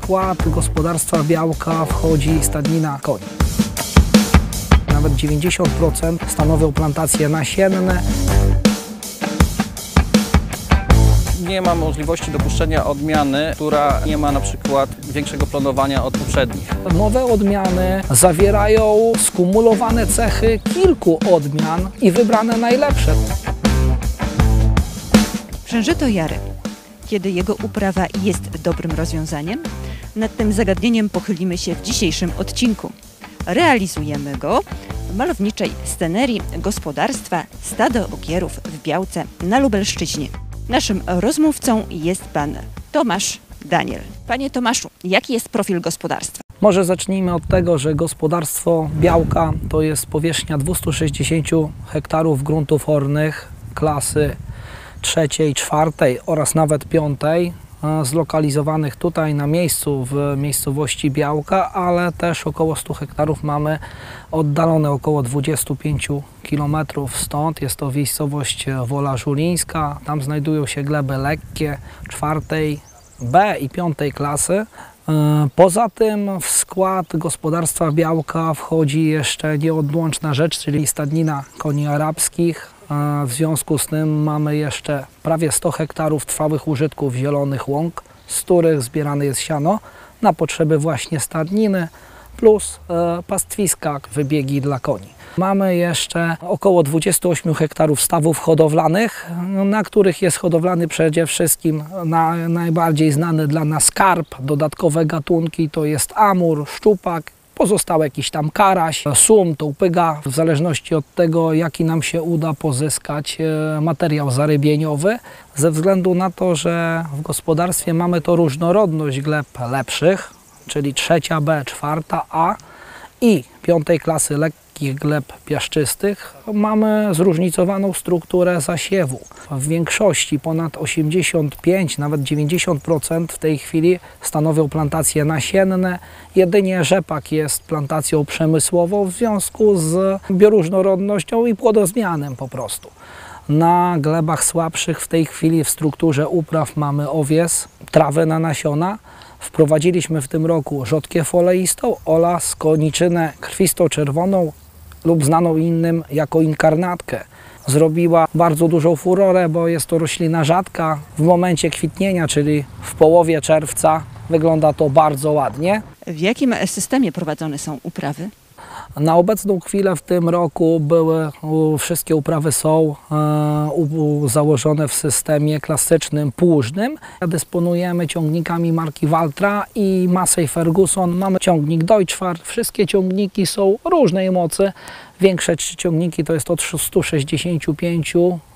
skład gospodarstwa białka wchodzi stadnina koni. Nawet 90% stanowią plantacje nasienne. Nie ma możliwości dopuszczenia odmiany, która nie ma na przykład większego planowania od poprzednich. Nowe odmiany zawierają skumulowane cechy kilku odmian i wybrane najlepsze. Przężyto jary. Kiedy jego uprawa jest dobrym rozwiązaniem? Nad tym zagadnieniem pochylimy się w dzisiejszym odcinku. Realizujemy go w malowniczej scenerii gospodarstwa Stado Ogierów w Białce na Lubelszczyźnie. Naszym rozmówcą jest pan Tomasz Daniel. Panie Tomaszu, jaki jest profil gospodarstwa? Może zacznijmy od tego, że gospodarstwo białka to jest powierzchnia 260 hektarów gruntów ornych klasy trzeciej, czwartej oraz nawet piątej, zlokalizowanych tutaj na miejscu w miejscowości Białka, ale też około 100 hektarów mamy oddalone około 25 km stąd. Jest to miejscowość Wola Żulińska. Tam znajdują się gleby lekkie czwartej B i piątej klasy. Poza tym w skład gospodarstwa Białka wchodzi jeszcze nieodłączna rzecz, czyli stadnina koni arabskich. W związku z tym mamy jeszcze prawie 100 hektarów trwałych użytków zielonych łąk, z których zbierane jest siano na potrzeby właśnie stadniny, plus pastwiska, wybiegi dla koni. Mamy jeszcze około 28 hektarów stawów hodowlanych, na których jest hodowlany przede wszystkim najbardziej znany dla nas karp. Dodatkowe gatunki to jest amur, szczupak, pozostał jakiś tam karaś, sum, tołpyga, w zależności od tego, jaki nam się uda pozyskać materiał zarybieniowy. Ze względu na to, że w gospodarstwie mamy to różnorodność gleb lepszych, czyli trzecia B, czwarta A i piątej klasy lekkich gleb piaszczystych, mamy zróżnicowaną strukturę zasiewu. W większości ponad 85, nawet 90% w tej chwili stanowią plantacje nasienne. Jedynie rzepak jest plantacją przemysłową w związku z bioróżnorodnością i płodozmianem po prostu. Na glebach słabszych w tej chwili w strukturze upraw mamy owies, trawę na nasiona. Wprowadziliśmy w tym roku rzodkiew oleistą oraz koniczynę krwisto-czerwoną lub znaną innym jako inkarnatkę. Zrobiła bardzo dużą furorę, bo jest to roślina rzadka. W momencie kwitnienia, czyli w połowie czerwca, wygląda to bardzo ładnie. W jakim systemie prowadzone są uprawy? Na obecną chwilę w tym roku wszystkie uprawy są założone w systemie klasycznym płużnym. Dysponujemy ciągnikami marki Valtra i Massey Ferguson. Mamy ciągnik Deutschfahrt. Wszystkie ciągniki są różnej mocy. Większe ciągniki to jest od 165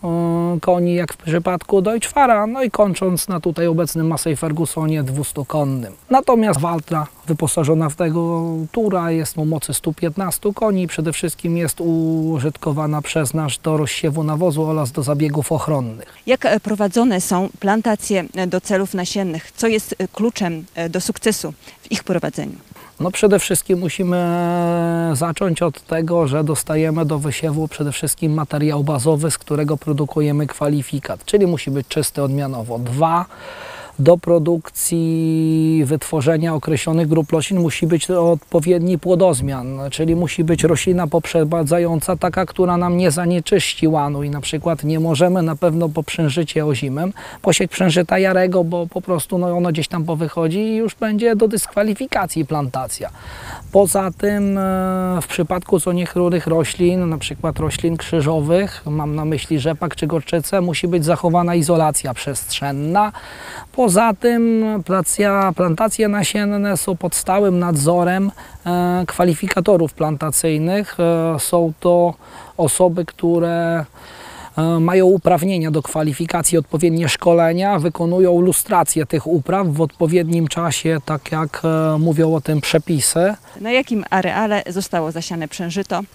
koni, jak w przypadku Deutschfahra, no i kończąc na tutaj obecnym Massey Fergusonie 200-konnym. Natomiast Valtra wyposażona w tego tura jest o mocy 115 koni. Przede wszystkim jest użytkowana przez nas do rozsiewu nawozu oraz do zabiegów ochronnych. Jak prowadzone są plantacje do celów nasiennych? Co jest kluczem do sukcesu w ich prowadzeniu? No przede wszystkim musimy zacząć od tego, że dostajemy do wysiewu przede wszystkim materiał bazowy, z którego produkujemy kwalifikat, czyli musi być czysty odmianowo. 2. Do produkcji wytworzenia określonych grup roślin musi być odpowiedni płodozmian, czyli musi być roślina poprzedzająca taka, która nam nie zanieczyści łanu i na przykład nie możemy na pewno po przężycie ozimym posieć przężyta jarego, bo po prostu ono gdzieś tam powychodzi i już będzie do dyskwalifikacji plantacja. Poza tym w przypadku co niektórych roślin, na przykład roślin krzyżowych, mam na myśli rzepak czy gorczycę, musi być zachowana izolacja przestrzenna. Poza tym plantacje nasienne są pod stałym nadzorem kwalifikatorów plantacyjnych. Są to osoby, które mają uprawnienia do kwalifikacji, odpowiednie szkolenia, wykonują lustrację tych upraw w odpowiednim czasie, tak jak mówią o tym przepisy. Na jakim areale zostało zasiane przężyto?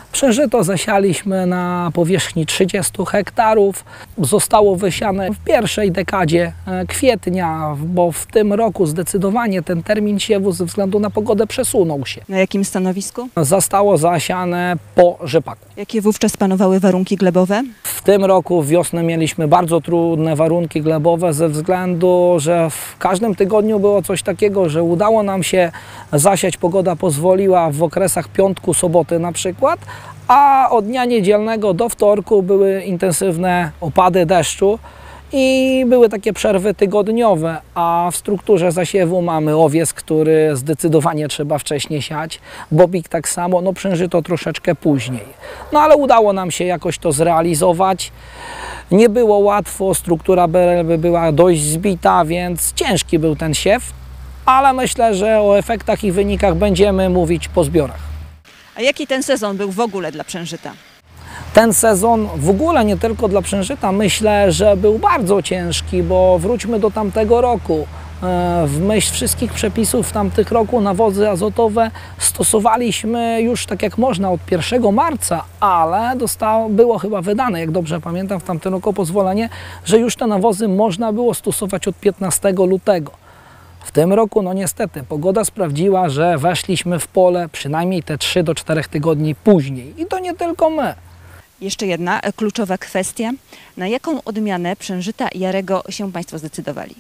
Przężyto zasialiśmy na powierzchni 30 hektarów. Zostało wysiane w pierwszej dekadzie kwietnia, bo w tym roku zdecydowanie ten termin siewu ze względu na pogodę przesunął się. Na jakim stanowisku? Zostało zasiane po rzepaku. Jakie wówczas panowały warunki glebowe? W tym roku wiosnę mieliśmy bardzo trudne warunki glebowe ze względu, że w każdym tygodniu było coś takiego, że udało nam się zasiać, pogoda pozwoliła w okresach piątku, soboty na przykład, a od dnia niedzielnego do wtorku były intensywne opady deszczu i były takie przerwy tygodniowe, a w strukturze zasiewu mamy owies, który zdecydowanie trzeba wcześniej siać, bobik tak samo, no przężyto troszeczkę później. No ale udało nam się jakoś to zrealizować. Nie było łatwo, struktura była dość zbita, więc ciężki był ten siew, ale myślę, że o efektach i wynikach będziemy mówić po zbiorach. A jaki ten sezon był w ogóle dla przężyta? Ten sezon w ogóle nie tylko dla przężyta, myślę, że był bardzo ciężki, bo wróćmy do tamtego roku. W myśl wszystkich przepisów tamtych roku nawozy azotowe stosowaliśmy już tak jak można od 1 marca, ale było chyba wydane, jak dobrze pamiętam, w tamtym roku pozwolenie, że już te nawozy można było stosować od 15 lutego. W tym roku, no niestety, pogoda sprawdziła, że weszliśmy w pole przynajmniej te 3 do 4 tygodni później. I to nie tylko my. Jeszcze jedna kluczowa kwestia. Na jaką odmianę przężyta jarego się Państwo zdecydowali?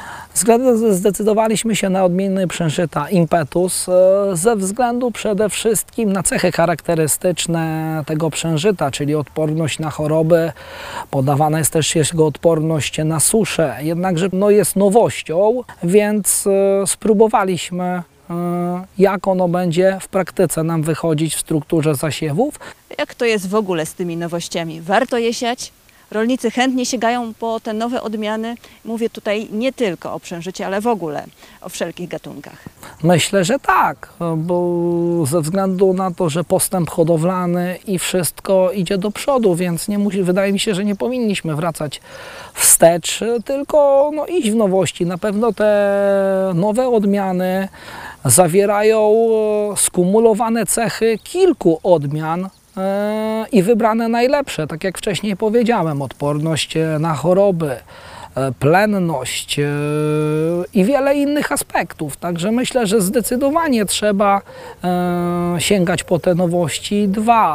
Zdecydowaliśmy się na odmiany przężyta Impetus ze względu przede wszystkim na cechy charakterystyczne tego przężyta, czyli odporność na choroby. Podawana jest też jego odporność na suszę. Jednakże no, jest nowością, więc spróbowaliśmy, jak ono będzie w praktyce nam wychodzić w strukturze zasiewów. Jak to jest w ogóle z tymi nowościami? Warto je siać? Rolnicy chętnie sięgają po te nowe odmiany. Mówię tutaj nie tylko o przężycie, ale w ogóle o wszelkich gatunkach. Myślę, że tak, bo ze względu na to, że postęp hodowlany i wszystko idzie do przodu, więc wydaje mi się, że nie powinniśmy wracać wstecz, tylko no, iść w nowości. Na pewno te nowe odmiany zawierają skumulowane cechy kilku odmian, i wybrane najlepsze, tak jak wcześniej powiedziałem, odporność na choroby, plenność i wiele innych aspektów. Także myślę, że zdecydowanie trzeba sięgać po te nowości.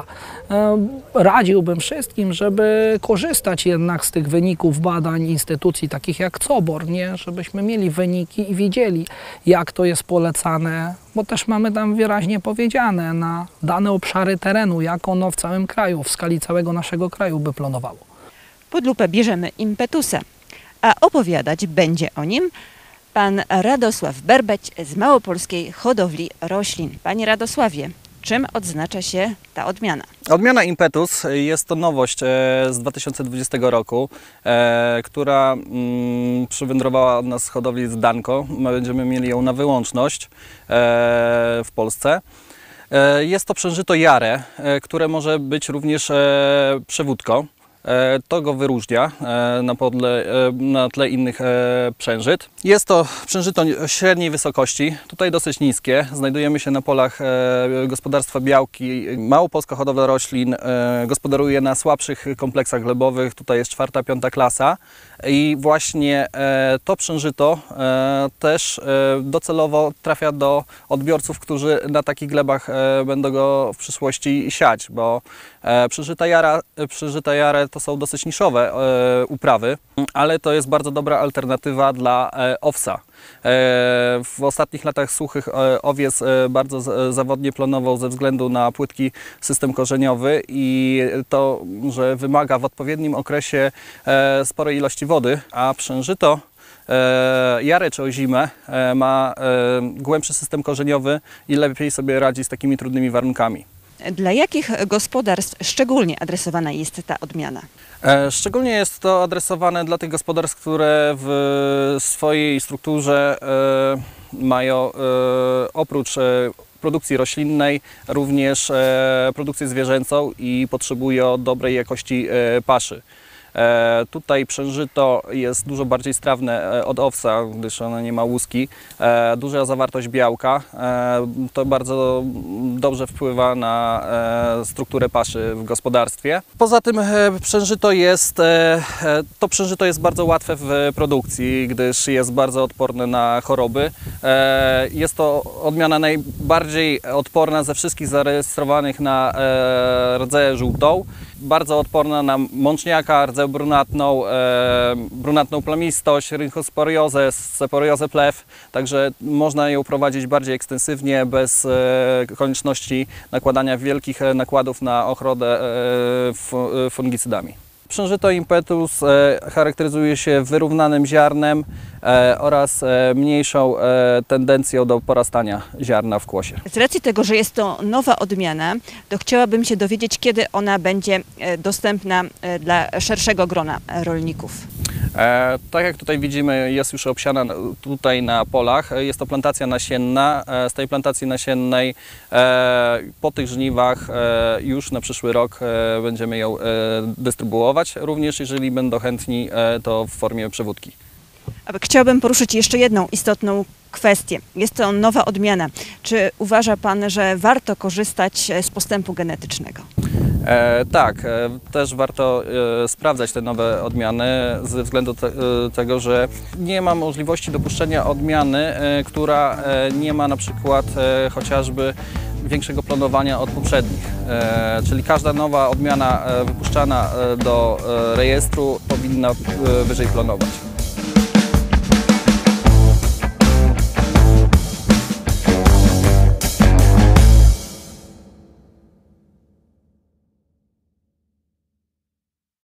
Radziłbym wszystkim, żeby korzystać jednak z tych wyników badań instytucji takich jak COBOR, nie? Żebyśmy mieli wyniki i wiedzieli, jak to jest polecane, bo też mamy tam wyraźnie powiedziane na dane obszary terenu, jak ono w całym kraju, w skali całego naszego kraju by planowało. Pod lupę bierzemy Impetusa, a opowiadać będzie o nim pan Radosław Berbeć z Małopolskiej Hodowli Roślin. Panie Radosławie, czym odznacza się ta odmiana? Odmiana Impetus jest to nowość z 2020 roku, która przywędrowała od nas z hodowli z Danko. My będziemy mieli ją na wyłączność w Polsce. Jest to przężyto jare, które może być również przewódką. To go wyróżnia na tle innych przężyt. Jest to przężyto średniej wysokości, tutaj dosyć niskie. Znajdujemy się na polach gospodarstwa Białki. Małopolska Hodowla Roślin gospodaruje na słabszych kompleksach glebowych. Tutaj jest 4., 5. klasa. I właśnie to przężyto też docelowo trafia do odbiorców, którzy na takich glebach będą go w przyszłości siać, bo przężyta jare to są dosyć niszowe uprawy, ale to jest bardzo dobra alternatywa dla owsa. W ostatnich latach suchych owiec bardzo zawodnie planował ze względu na płytki system korzeniowy i to, że wymaga w odpowiednim okresie sporej ilości wody, a przężyto jare czy ozimę ma głębszy system korzeniowy i lepiej sobie radzi z takimi trudnymi warunkami. Dla jakich gospodarstw szczególnie adresowana jest ta odmiana? Szczególnie jest to adresowane dla tych gospodarstw, które w swojej strukturze mają oprócz produkcji roślinnej również produkcję zwierzęcą i potrzebują dobrej jakości paszy. Tutaj przężyto jest dużo bardziej strawne od owsa, gdyż ono nie ma łuski. Duża zawartość białka. To bardzo dobrze wpływa na strukturę paszy w gospodarstwie. Poza tym przężyto jest bardzo łatwe w produkcji, gdyż jest bardzo odporne na choroby. Jest to odmiana najbardziej odporna ze wszystkich zarejestrowanych na rdzeę żółtą. Bardzo odporna na mączniaka, rdzeę brunatną plamistość, rynchosporiozę, sporiozę plew. Także można ją prowadzić bardziej ekstensywnie, bez konieczności nakładania wielkich nakładów na ochronę fungicydami. Przężyto impetus charakteryzuje się wyrównanym ziarnem oraz mniejszą tendencją do porastania ziarna w kłosie. Z racji tego, że jest to nowa odmiana, to chciałabym się dowiedzieć, kiedy ona będzie dostępna dla szerszego grona rolników. Tak jak tutaj widzimy, jest już obsiana tutaj na polach. Jest to plantacja nasienna. Z tej plantacji nasiennej po tych żniwach już na przyszły rok będziemy ją dystrybuować. Również jeżeli będą chętni, to w formie przewódki. Chciałabym poruszyć jeszcze jedną istotną kwestię. Jest to nowa odmiana. Czy uważa Pan, że warto korzystać z postępu genetycznego? Tak, też warto sprawdzać te nowe odmiany ze względu tego, że nie ma możliwości dopuszczenia odmiany, która nie ma na przykład chociażby większego planowania od poprzednich. Czyli każda nowa odmiana wypuszczana do rejestru powinna wyżej planować.